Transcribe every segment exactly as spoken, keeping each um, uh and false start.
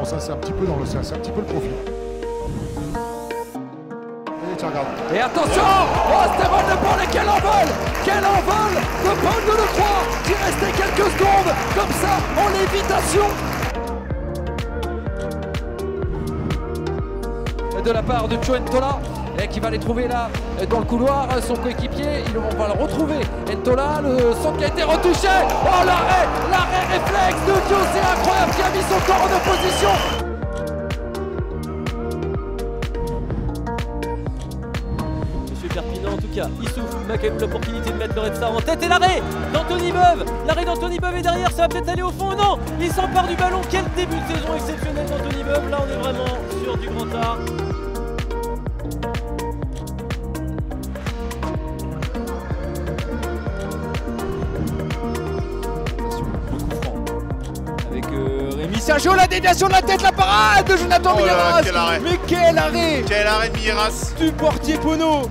bon, ça c'est un petit peu dans le, c'est un petit peu le profil. Et tiens, regarde. Et attention, oh Stéphane De Paul, et quel envol, quel envol de Paul Delecroix qui restait quelques secondes comme ça en lévitation. De la part de Joe Ntola, et qui va les trouver là dans le couloir, son coéquipier, on va le retrouver. Ntola, le centre qui a été retouché. Oh l'arrêt, l'arrêt réflexe de Joe, c'est incroyable, qui a mis son corps en opposition. Monsieur Perpignan en tout cas, il souffle, il a quand même l'opportunité de mettre le Red Star en tête et l'arrêt d'Anthony Beuve. L'arrêt d'Anthony Beuve est derrière, ça va peut-être aller au fond. Non, il s'empare du ballon, quel début de saison exceptionnel d'Anthony Beuve. Là on est vraiment sur du grand art. Avec euh, Rémi Sergio, la déviation de la tête, la parade de Jonathan Oh là là, Milleras. quel arrêt. Mais quel arrêt Quel arrêt de Milleras du portier Pono.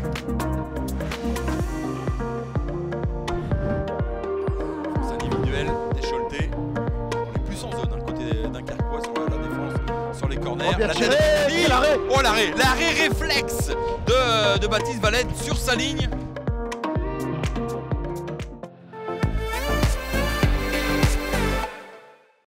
Individuel des Choletais. On est plus en zone, hein, le côté Dunkerquois sur la, la défense, sur les corners. Oh, bien la tiré, tête de Fini. quel arrêt. Oh l'arrêt, l'arrêt réflexe de, de Baptiste Valette sur sa ligne.